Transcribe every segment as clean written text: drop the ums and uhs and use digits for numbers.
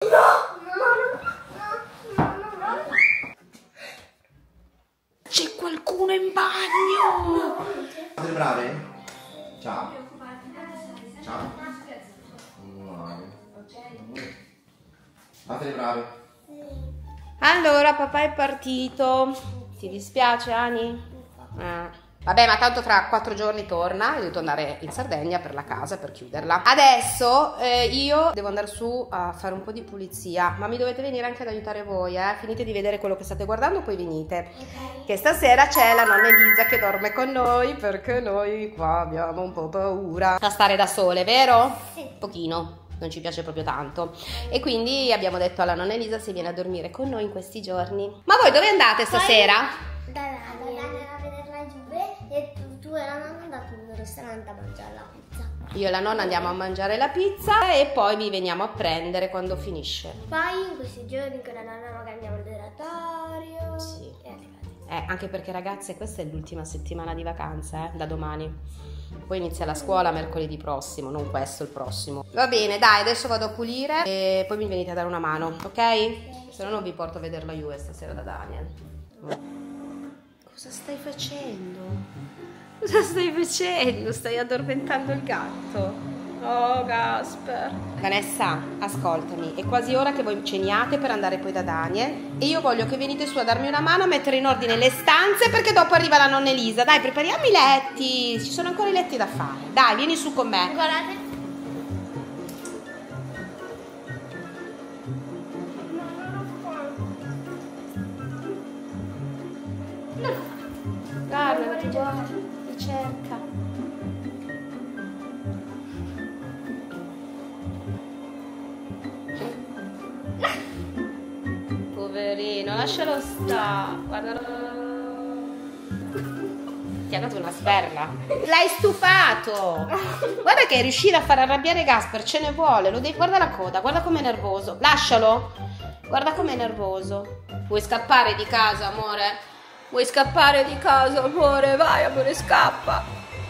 C'è qualcuno in bagno! Fate brave? Ciao. Ciao. Fate brave. Allora, papà è partito. Ti dispiace, Ani? Vabbè, ma tanto tra 4 giorni torna e devo tornare in Sardegna per la casa, per chiuderla. Adesso io devo andare su a fare un po' di pulizia, ma mi dovete venire anche ad aiutare voi, Finite di vedere quello che state guardando, poi venite. Okay. Che stasera c'è la nonna Elisa che dorme con noi, perché noi qua abbiamo un po' paura a stare da sole, vero? Sì. Pochino. Non ci piace proprio tanto. E quindi abbiamo detto alla nonna Elisa se viene a dormire con noi in questi giorni. Ma voi dove andate stasera? Da Daniel a vedere la Juve e tu e la nonna andate in un ristorante a mangiare la pizza. Io e la nonna andiamo a mangiare la pizza e poi vi veniamo a prendere quando finisce. Poi in questi giorni con la nonna magari andiamo al laboratorio. Sì. Anche perché ragazze questa è l'ultima settimana di vacanza, da domani. Poi inizia la scuola mercoledì prossimo, non questo, il prossimo. Va bene, dai, adesso vado a pulire e poi mi venite a dare una mano, ok? Se no non vi porto a vedere la Juve stasera da Daniel. Cosa stai facendo? Cosa stai facendo? Stai addormentando il gatto? Oh, Gasper. Vanessa, ascoltami, è quasi ora che voi ceniate per andare poi da Daniel e io voglio che venite su a darmi una mano a mettere in ordine le stanze perché dopo arriva la nonna Elisa. Dai, prepariamo i letti, ci sono ancora i letti da fare. Dai, vieni su con me. Guardate. Guarda, ti guarda, ti cerca. Poverino, lascialo sta. Guarda. Ti ha dato una sberla. L'hai stufato. Guarda che è riuscita a far arrabbiare Gasper, ce ne vuole. Guarda la coda, guarda com'è nervoso. Lascialo. Guarda com'è nervoso. Vuoi scappare di casa, amore? Vuoi scappare di casa, amore? Vai, amore, scappa.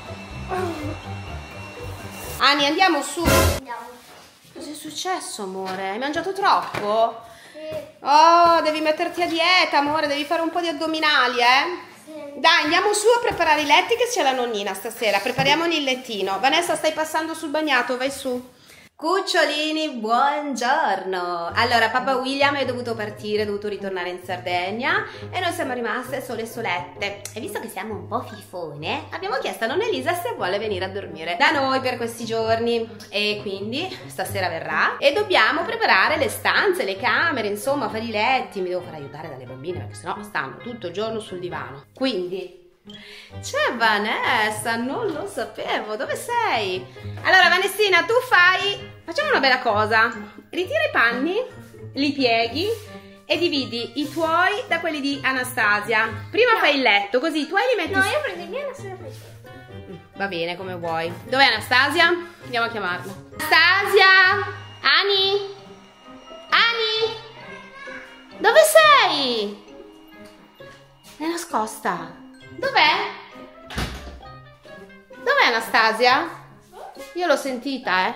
Ani, andiamo su. Andiamo. Cos'è successo, amore? Hai mangiato troppo? Sì. Oh, devi metterti a dieta, amore, devi fare un po' di addominali, Sì. Dai, andiamo su a preparare i letti che c'è la nonnina stasera. Prepariamogli il lettino. Vanessa, stai passando sul bagnato, vai su. Cucciolini, buongiorno! Allora, papà William è dovuto partire, è dovuto ritornare in Sardegna e noi siamo rimaste sole solette. E visto che siamo un po' fifone, abbiamo chiesto a nonna Elisa se vuole venire a dormire da noi per questi giorni. E quindi stasera verrà e dobbiamo preparare le stanze, le camere, insomma, fare i letti. Mi devo fare aiutare dalle bambine perché sennò stanno tutto il giorno sul divano. Quindi... c'è Vanessa, non lo sapevo, dove sei? Allora Vanessina, tu facciamo una bella cosa, ritira i panni, li pieghi e dividi i tuoi da quelli di Anastasia. Prima fai il letto, così i tuoi li metti... No, io prendo il mio e Anastasia prende. Va bene, come vuoi. Dov'è Anastasia? Andiamo a chiamarla. Anastasia! Ani? Ani? Dove sei? È nascosta. Dov'è? Dov'è Anastasia? Io l'ho sentita,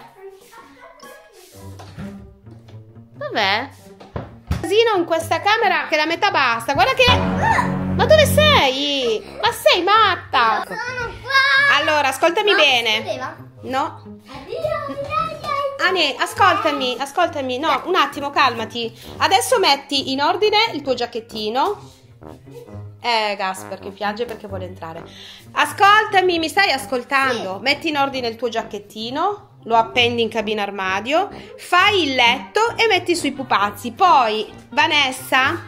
Dov'è? Casino in questa camera che la metà basta. Guarda che... Ma dove sei? Ma sei matta? Sono qua. Allora, ascoltami bene. Vedeva? No. Addio. Ani, ascoltami. No, un attimo, calmati. Adesso metti in ordine il tuo giacchettino. Gasper che piange perché vuole entrare. Ascoltami, mi stai ascoltando? Sì. Metti in ordine il tuo giacchettino, lo appendi in cabina armadio, fai il letto e metti sui pupazzi. Poi, Vanessa,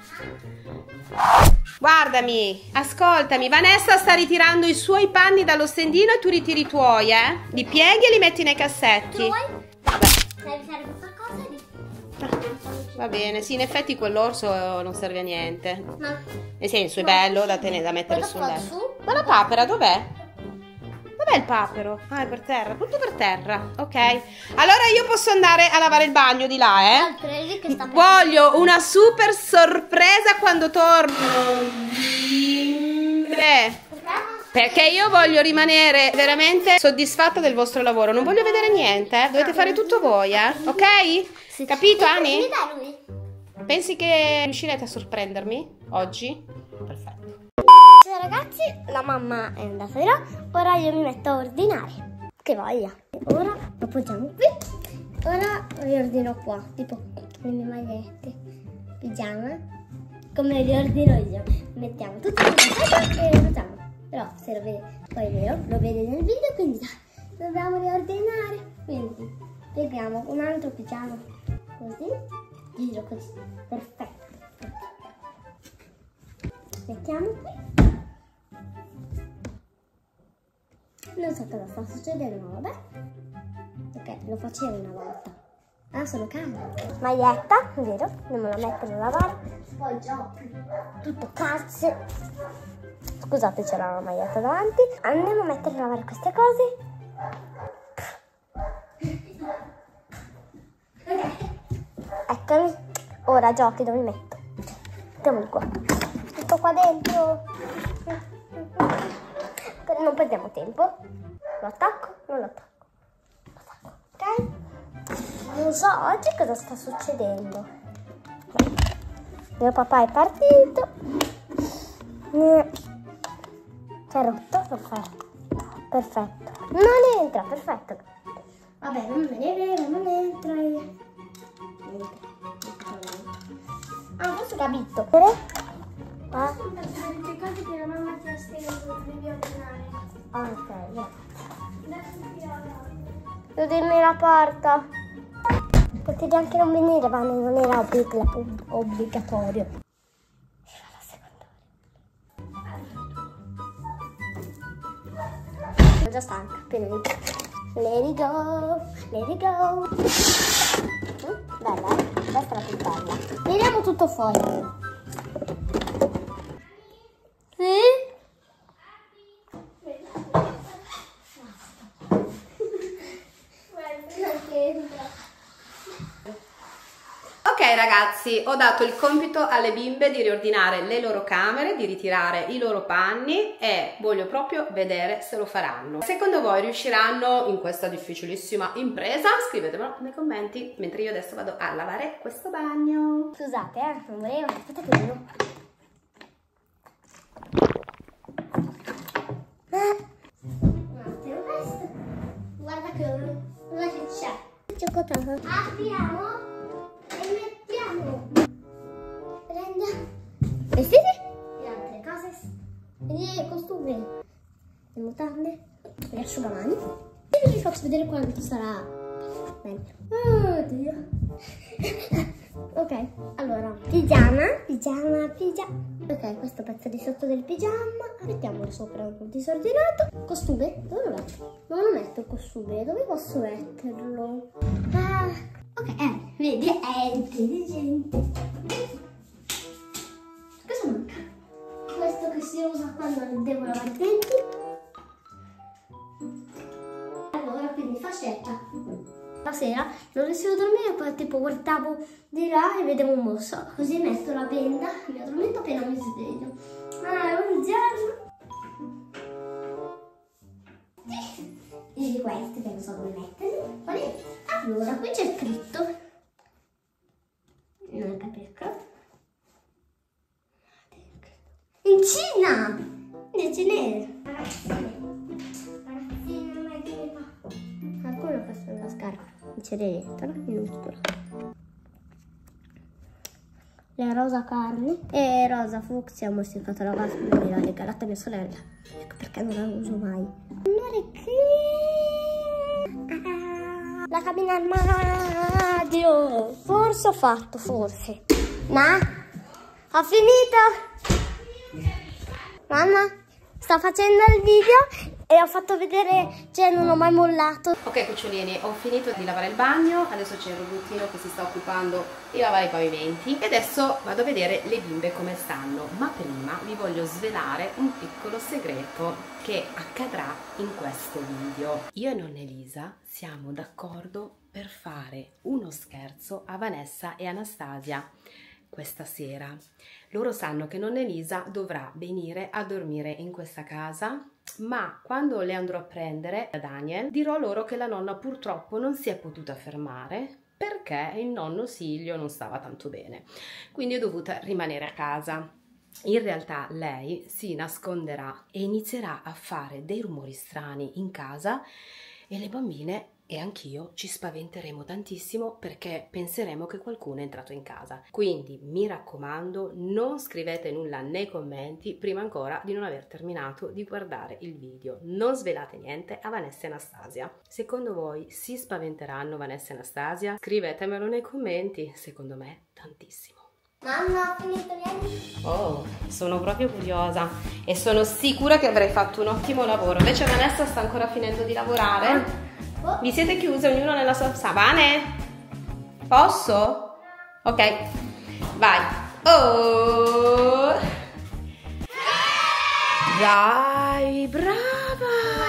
guardami, ascoltami. Vanessa sta ritirando i suoi panni dallo stendino e tu ritiri i tuoi, Li pieghi e li metti nei cassetti. Tu vuoi? Vabbè. Serve qualcosa di... Va bene, sì, in effetti quell'orso non serve a niente. No. Nel senso, è bello da tenere, da mettere sul letto. Su? Ma la papera dov'è? Dov'è il papero? Ah, è per terra, tutto per terra. Ok. Allora io posso andare a lavare il bagno di là, Voglio una super sorpresa quando torno. Perché io voglio rimanere veramente soddisfatta del vostro lavoro. Non voglio vedere niente, dovete fare tutto voi, ok? Sì. Capito, Ani? Mi dai lui? Pensi che riuscirete a sorprendermi oggi? Perfetto. Ciao ragazzi, la mamma è andata di là. Ora io mi metto a ordinare. Che voglia. Ora lo poggiamo qui. Ora riordino qua, tipo le mie magliette, pigiama, come li ordino io. Mettiamo tutti e le facciamo. Però se lo vede, poi è vero, lo vede nel video, quindi dobbiamo riordinare. Quindi pieghiamo un altro pigiama così, giro così, perfetto. Mettiamo qui. Non so cosa sta succedendo, vabbè. Ok, lo facevo una volta. Ah, sono caldo. Maglietta, vero? Non me la metto a lavare. Poi giochi. Tutto calze. Scusate, c'era una maglietta davanti. Andiamo a mettere a lavare queste cose. Ok. Eccomi. Ora giochi, dove mi metto? Mettiamoli qua. Tutto qua dentro. Non perdiamo tempo. Lo attacco, non lo attacco. Lo attacco, ok? Non so oggi cosa sta succedendo. Mio papà è partito. Si è rotto, perfetto. Non entra, perfetto. Vabbè, non me ne vedo, non entra. Ah, questo ho capito. Ah. Sono tante cose che la mamma ti ha spiegato, devi ordinare. Ah, ok. Devo dirmi la porta. Potevi anche non venire, ma non era obbligatorio. Era la seconda ora. Sono già stanca, appena inizio. Let it go, let it go. Bella, questa è la più bella. Vediamo tutto fuori. Ok ragazzi, ho dato il compito alle bimbe di riordinare le loro camere, di ritirare i loro panni e voglio proprio vedere se lo faranno. Secondo voi riusciranno in questa difficilissima impresa? Scrivetemelo nei commenti, mentre io adesso vado a lavare questo bagno. Scusate, non volevo, aspetta che vedo. Guarda che cosa c'è. Apriamo e mettiamo. Prendiamo. Vestiti? Le altre cose. E costumi. Le mutande. Le asciugamani. E vi faccio vedere quanto sarà. Bene. Oddio. Ok, allora. Pigiama. Ok, questo pezzo di sotto del pigiama. Mettiamolo sopra un po' disordinato. Costume? Dove lo metto? Non lo metto il costume. Dove posso metterlo? Ah, ok, vedi? È intelligente. Cosa manca? Questo che si usa quando devo lavare i denti. Allora, quindi fascetta. La sera non riuscivo a dormire, poi tipo guardavo di là e vedevo un mosso. Così metto la benda, mi addormento appena mi sveglio. Ah, buongiorno! E questi che non so dove metterli. Quali? Allora, qui c'è scritto. Non capisco. In Cina! In cinese! Ragazzine, non è che mi fa. Qualcuno fa sulla scarpa. C'è dentro, minuscola. Le rosa carne e rosa fucsia ho modificato la base, me l'ha regalata mia sorella. Ecco perché non la uso mai. Amore che... La cabina armadio. Forse ho fatto, forse. Ma? Ho finito? Mamma, sto facendo il video e ho fatto vedere, cioè non ho mai mollato. Ok cucciolini, ho finito di lavare il bagno, adesso c'è il robottino che si sta occupando di lavare i pavimenti e adesso vado a vedere le bimbe come stanno, ma prima vi voglio svelare un piccolo segreto che accadrà in questo video. Io e nonna Elisa siamo d'accordo per fare uno scherzo a Vanessa e Anastasia questa sera. Loro sanno che nonna Elisa dovrà venire a dormire in questa casa ma quando le andrò a prendere da Daniel dirò loro che la nonna purtroppo non si è potuta fermare perché il nonno Silvio non stava tanto bene, quindi è dovuta rimanere a casa. In realtà lei si nasconderà e inizierà a fare dei rumori strani in casa e le bambine e anch'io ci spaventeremo tantissimo perché penseremo che qualcuno è entrato in casa. Quindi mi raccomando, non scrivete nulla nei commenti prima ancora di non aver terminato di guardare il video. Non svelate niente a Vanessa e Anastasia. Secondo voi si spaventeranno Vanessa e Anastasia? Scrivetemelo nei commenti, secondo me tantissimo. Mamma, ho finito, vieni. Oh, sono proprio curiosa e sono sicura che avrei fatto un ottimo lavoro. Invece Vanessa sta ancora finendo di lavorare. Vi siete chiuse ognuno nella sua stanza? Vane? Posso? Ok, vai. Oh! Dai, brava!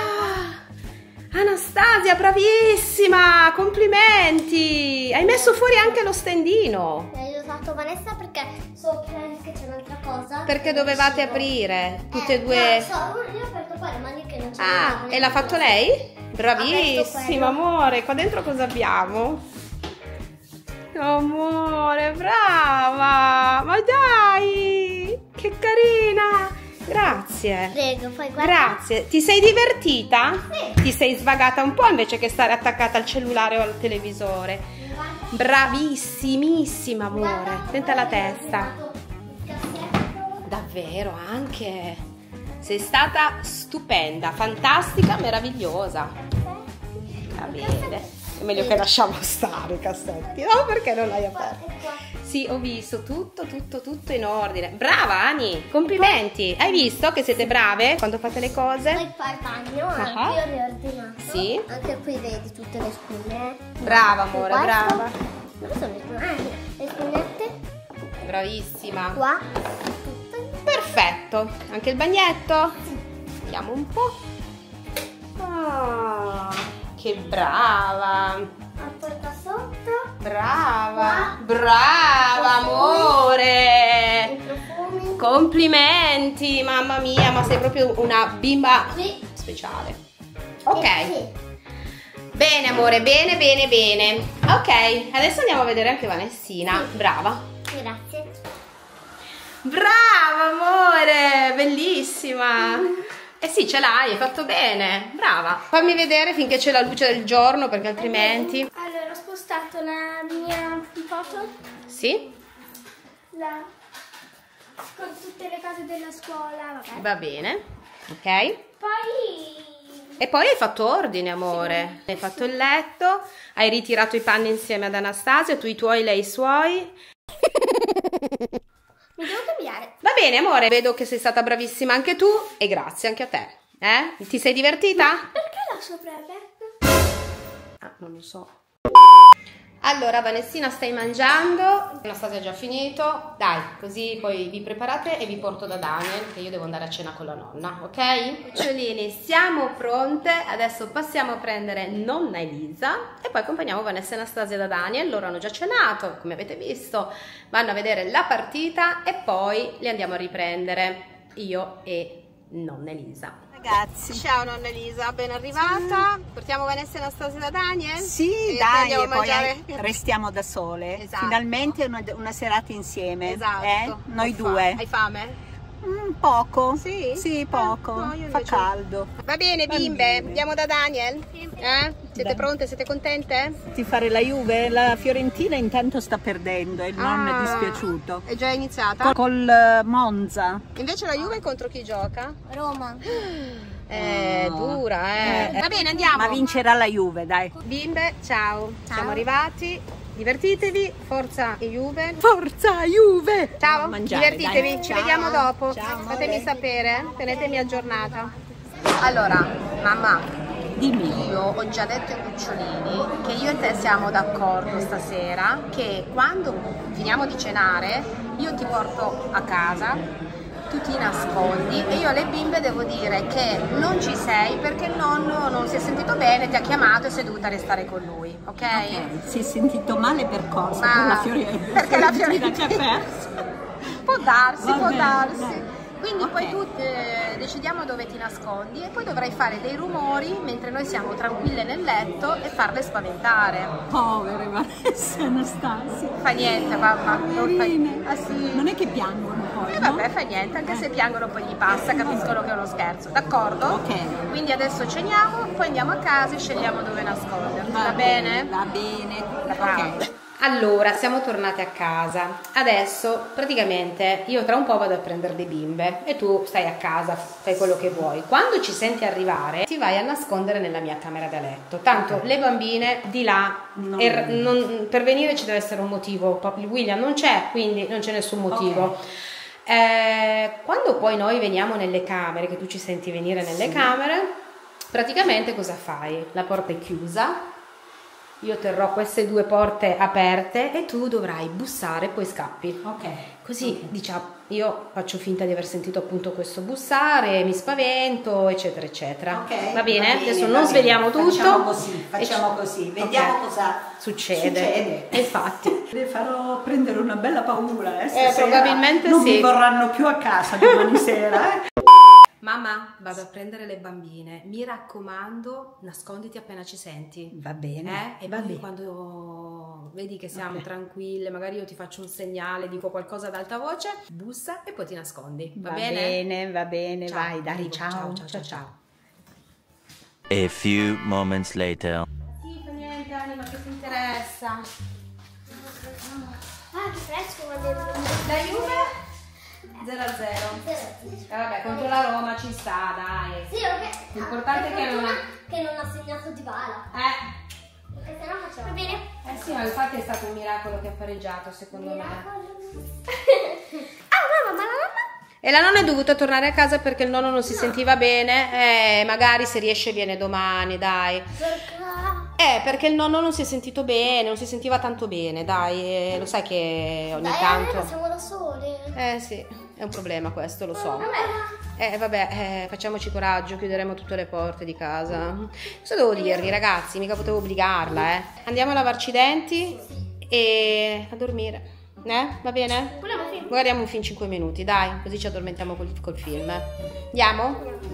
Anastasia, bravissima! Complimenti! Hai messo fuori anche lo stendino. Ho aiutato Vanessa perché so che c'è un'altra cosa. Perché dovevate aprire tutte e due. No, io ho aperto qua le maniche non c'è. Ah, e l'ha fatto lei? Bravissima, amore. Qua dentro cosa abbiamo? Amore, brava! Ma dai! Che carina! Grazie. Prego, poi guarda. Grazie. Ti sei divertita? Sì. Ti sei svagata un po' invece che stare attaccata al cellulare o al televisore. Bravissimissima, amore. Senta la testa. Davvero, anche. Sei stata stupenda, fantastica, meravigliosa. Va bene. È meglio che lasciamo stare i cassetti, no? Perché non l'hai aperto? Sì, ho visto tutto in ordine. Brava Ani, complimenti. Hai visto che siete brave quando fate le cose? Poi qua il bagno, anche io ho riordinato. Sì. Anche qui vedi tutte le spugne. Brava amore, Qua brava. Dove sono le spugnette? Bravissima. Qua. Perfetto. Anche il bagnetto? Vediamo un po'. Ah, che brava. La porta sotto. Brava. Qua. Brava amore. I profumi. Complimenti, mamma mia, ma sei proprio una bimba Qui. speciale. Ok. Sì. Bene amore, bene, bene, bene. Ok, adesso andiamo a vedere anche Vanessina. Brava. Grazie. Brava amore, bellissima. Eh sì, ce l'hai, hai fatto bene. Brava. Fammi vedere finché c'è la luce del giorno perché altrimenti... Allora, ho spostato la mia foto. Sì? Con tutte le cose della scuola, vabbè. Va bene. Ok. Poi... E poi hai fatto ordine, amore. Hai fatto il letto, hai ritirato i panni insieme ad Anastasia, tu i tuoi, lei i suoi. Mi devo cambiare. Va bene, amore, vedo che sei stata bravissima anche tu e grazie anche a te. Ti sei divertita? Perché la sopraperto? Ah, non lo so. Allora, Vanessina, stai mangiando. Anastasia ha già finito. Dai, così poi vi preparate e vi porto da Daniel, che io devo andare a cena con la nonna, ok? Cucciolini, siamo pronte. Adesso passiamo a prendere nonna Elisa e poi accompagniamo Vanessa e Anastasia da Daniel. Loro hanno già cenato, come avete visto. Vanno a vedere la partita e poi li andiamo a riprendere, io e nonna Elisa. Ragazzi. Ciao nonna Elisa, ben arrivata. Portiamo Vanessa e Anastasia da Daniel? Sì, e dai, andiamo a e poi mangiare. restiamo da sole. Esatto. Finalmente una serata insieme. Esatto. Noi due. Hai fame? Poco. Sì? Sì, poco. No, io Fa invece- caldo. Va bene bimbe, andiamo da Daniel? Siete Dai. pronte? Siete contente? Ti fare la Juve? La Fiorentina intanto sta perdendo e il nonno è dispiaciuto. È già iniziata? Col Monza. Invece la Juve contro chi gioca? Roma. Dura, Va bene, andiamo. Ma vincerà la Juve, dai. Bimbe, ciao. Ciao. Siamo arrivati. Divertitevi, forza Juve. Forza Juve! Ciao, Andiamo a mangiare, divertitevi, dai. ci Ciao. vediamo dopo. Ciao, amore. Fatemi sapere, tenetemi aggiornata. Allora, mamma, Dimmi. io ho già detto ai cucciolini che io e te siamo d'accordo stasera che quando finiamo di cenare io ti porto a casa, tu ti nascondi e io alle bimbe devo dire che non ci sei perché il nonno non si è sentito bene, ti ha chiamato e sei dovuta restare con lui, ok? Ok, si è sentito male per cosa? Ma- Per la perché la Fiorentina ci ha Fiorentina perso. Può darsi, Va può bene, darsi. dai. Quindi poi tu decidiamo dove ti nascondi e poi dovrai fare dei rumori mentre noi siamo tranquille nel letto e farle spaventare. Povere Vanessa e Anastasia. Fa niente, mamma. Ah, sì. Non è che piangono poi, no? Vabbè, fa niente, anche se piangono poi gli passa, capiscono che è uno scherzo, d'accordo? Ok. Quindi adesso ceniamo, poi andiamo a casa e scegliamo dove nasconderci, va bene? Va bene. Brava. Ok. Allora, siamo tornate a casa. Adesso, praticamente, io tra un po' vado a prendere le bimbe e tu stai a casa, fai quello che vuoi. Quando ci senti arrivare, ti vai a nascondere nella mia camera da letto. Tanto le bambine di là, per venire ci deve essere un motivo. William non c'è, quindi non c'è nessun motivo. Quando poi noi veniamo nelle camere, che tu ci senti venire nelle camere, praticamente cosa fai? La porta è chiusa. Io terrò queste due porte aperte e tu dovrai bussare e poi scappi. Ok. Così diciamo, io faccio finta di aver sentito appunto questo bussare, mi spavento, eccetera, eccetera. Ok, va bene? Adesso va non bene. sveliamo tutto. Facciamo così. Vediamo cosa succede. Infatti. Le farò prendere una bella paura. Stasera. Probabilmente non sì. mi vorranno più a casa domani sera. Mamma, vado a prendere le bambine. Mi raccomando, nasconditi appena ci senti. Va bene. E poi quando vedi che siamo tranquille, magari io ti faccio un segnale, dico qualcosa ad alta voce, bussa e poi ti nascondi. Va bene? Va bene, Ciao, vai, dai, arrivo. ciao. A few moments later. Sì, fa niente, Anima, che ti interessa? Ah, che fresco, guarda. La Juve? 0-0. Vabbè, contro la Roma ci sta, dai. Sì, ok. L'importante è che non ha... che non ha segnato di bala. Perché se no facciamo. Va bene. Sì, ma infatti è stato un miracolo che ha pareggiato, secondo me. Ah, mamma, ma la mamma? E la nonna è dovuta tornare a casa perché il nonno non si sentiva bene. Magari se riesce viene domani, dai. Perché il nonno non si è sentito bene, non si sentiva tanto bene, dai. Lo sai che ogni tanto... siamo da sole. Sì, è un problema questo, lo so. Vabbè, facciamoci coraggio, chiuderemo tutte le porte di casa. Cosa devo dirvi, ragazzi? Mica potevo obbligarla, Andiamo a lavarci i denti e a dormire. Va bene? Guardiamo un film 5 minuti, dai, così ci addormentiamo col film. Andiamo?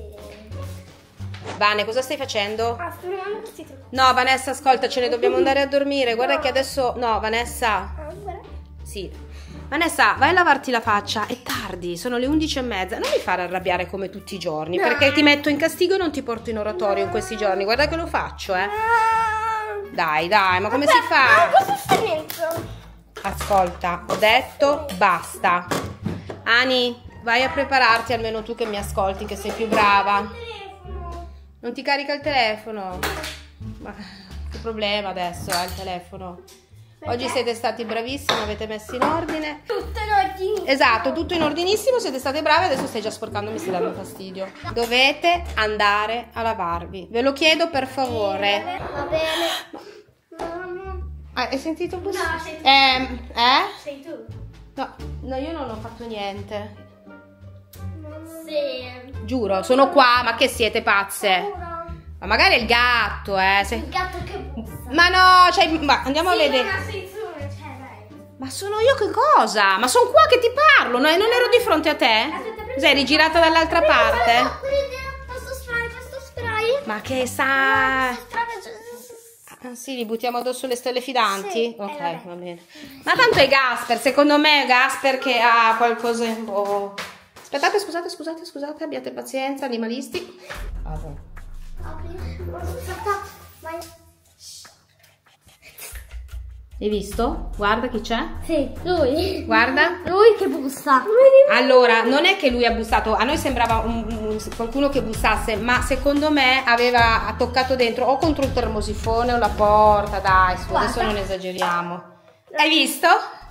Vane, cosa stai facendo? No, Vanessa, ascolta, ce ne dobbiamo andare a dormire. Guarda che adesso... No, Vanessa. Sì. Vanessa, vai a lavarti la faccia, è tardi, sono le 11:30. Non mi fare arrabbiare come tutti i giorni, perché ti metto in castigo e non ti porto in oratorio in questi giorni. Guarda che lo faccio, Dai, ma come si fa? Cosa sta dentro? Ascolta, ho detto basta. Ani, vai a prepararti, almeno tu che mi ascolti, che sei più brava. Non ti carica il telefono? Ma che problema adesso, il telefono? Oggi siete stati bravissimi, avete messo in ordine. Tutto in ordine. Esatto, tutto in ordinissimo, siete state brave, adesso stai già sporcando, mi stai dando fastidio. Dovete andare a lavarvi. Ve lo chiedo per favore. Va bene. Mamma. Hai sentito un po'? No, sei tu. Sei tu. No, io non ho fatto niente. Sì. Giuro, sono qua, ma che siete pazze? Ma magari è il gatto, Il gatto che bussa. Ma no, ma andiamo a vedere. Ma sei tu, dai. Ma sono io che cosa? Ma sono qua che ti parlo, non ero di fronte a te? Sei rigirata dall'altra parte? Questo spray. Ma che sa... sì, li buttiamo addosso le stelle fidanti? Sì, ok, vabbè. va bene. Ma tanto è Gasper, secondo me è Gasper che ha qualcosa un po'... Aspettate, scusate, abbiate pazienza, animalisti. Vai. Hai visto? Guarda chi c'è. Sì, lui. Guarda. Lui che bussa. Allora, non è che lui ha bussato, a noi sembrava qualcuno che bussasse, ma secondo me ha toccato dentro o contro il termosifone o la porta, dai, adesso non esageriamo. Hai visto?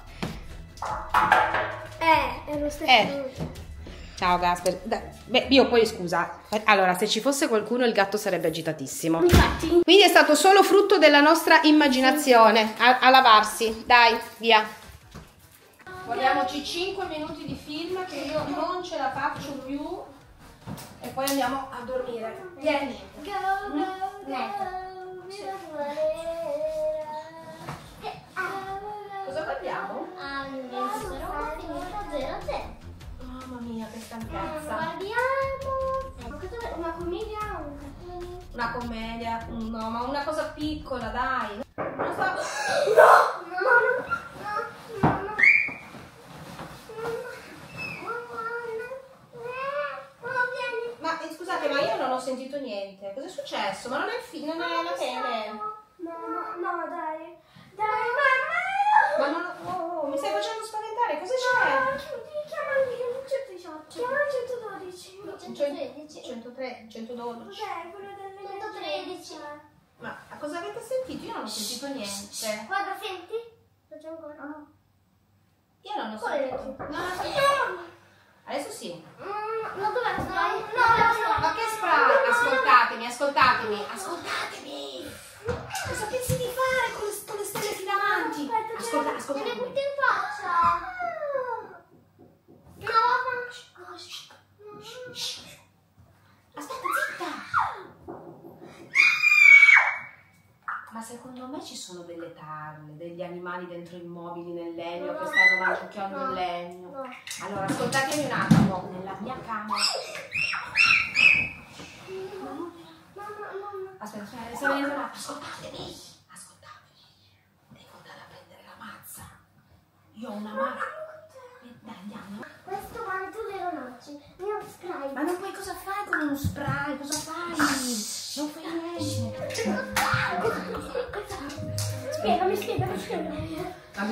È lo stesso. Ciao Gasper. Beh, io poi scusa. Allora, se ci fosse qualcuno il gatto sarebbe agitatissimo. Infatti. Quindi è stato solo frutto della nostra immaginazione. A lavarsi. Dai, via. Guardiamoci 5 minuti di film che io non ce la faccio più. E poi andiamo a dormire. Vieni. Cosa guardiamo? Mamma mia, che stanchezza. Guardiamo. Una commedia o un cartone? Una commedia, no, ma una cosa piccola, dai. Non so. Ma scusate, ma io non ho sentito niente. Cos'è successo? Ma non è non è la tele. No, dai. Dai, mamma! Ma non, mi stai facendo spaventare, cosa c'è? Chiamami il 118. Chiamami il 112. 103, 112. Cos'è? Quello del 113. Ma cosa avete sentito? Io non ho sentito niente. Guarda, senti? Lo c'è ancora? No. Io non ho sentito. No. Adesso sì. Ma dov'è lo spray? Ma che spray? Ascoltatemi. Cosa pensi di fare con le stelle filanti? Ascoltatemi. Le butti in faccia. No, Aspetta, zitta. Ma secondo me ci sono delle tarle, degli animali dentro i mobili nel legno che stanno mangiando il legno. no. Allora, ascoltatemi un attimo. Nella mia camera. Aspetta, sta venendo là. Ascoltatemi. Devo andare a prendere la mazza. Io ho una mazza. Dai, andiamo. Questo vale tu le ronacce. Mio spray. Ma non puoi, cosa fai con uno spray? Cosa fai? Non fai niente. Spiegami.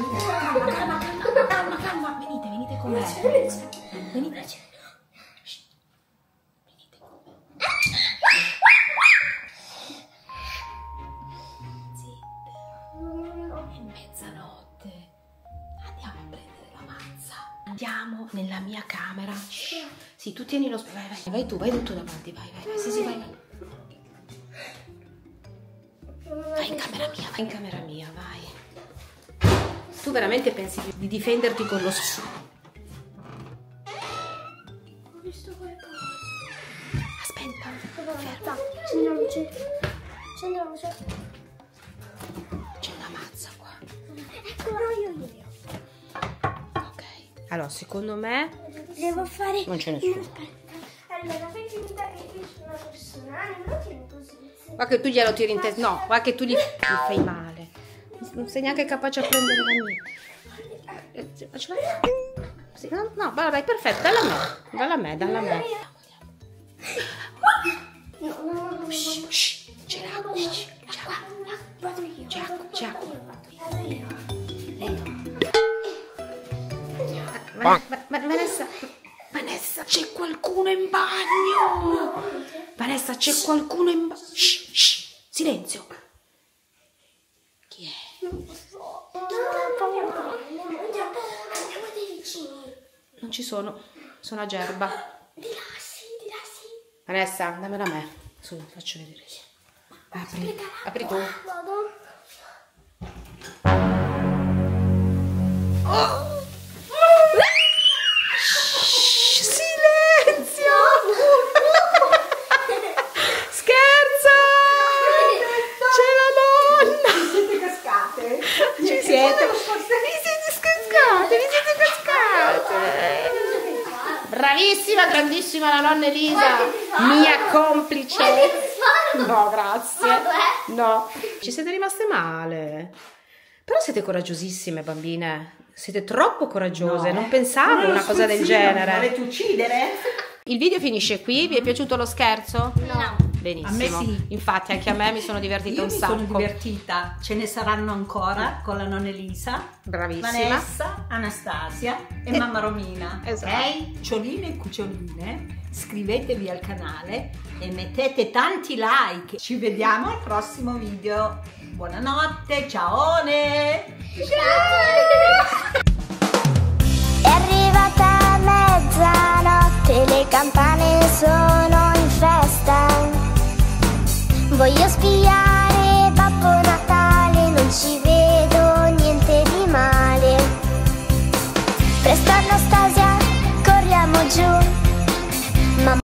Calma. Venite con me. Venite. Shh. Venite con me. Zitta. È mezzanotte. Andiamo a prendere la mazza. Andiamo nella mia camera. Sì, tu tieni lo spray. Vai tu davanti. Vai. Sì, vai. Vai in camera mia, vai. Tu veramente pensi di difenderti con lo spray? Ho visto qualcosa. Aspetta, ferma. C'è una luce. C'è una mazza qua. Ecco, io. Ok. Allora, secondo me Devo fare. non c'è nessuno. Allora, fai finta che io sono una persona. Non lo tieni così. Guarda che tu glielo tiri in testa. No, guarda che tu gli fai male. Non sei neanche capace a prendere la mia. Faccela. Sì, no, vai, perfetto, dalla a me. No. Shh, c'è l'acqua. C'è acqua. Vanessa, c'è qualcuno in bagno. Vanessa, c'è qualcuno in bagno. Shh, silenzio. Chi è? Andiamo dai vicini. Non ci sono a Gerba. Di là sì. Vanessa, dammela a me. Su, faccio vedere. Apri tu. Vado. Silenzio! Scherza! C'è la nonna! Siete cascate? Ci siete? Vi siete cascate! Bravissima, grandissima la nonna Elisa, mia complice. No, grazie. No, ci siete rimaste male. Però siete coraggiosissime, bambine. Siete troppo coraggiose, non pensavo una cosa del genere. Volete uccidere? Il video finisce qui, vi è piaciuto lo scherzo? No. Benissimo. A me sì. Infatti anche a me mi sono divertita Io un mi sacco. sono divertita, ce ne saranno ancora con la nonna Elisa, Bravissima. Vanessa, Anastasia e mamma Romina. Esatto. Ok? Cioline e cuccioline, iscrivetevi al canale e mettete tanti like. Ci vediamo al prossimo video. Buonanotte, ciao! Ciao.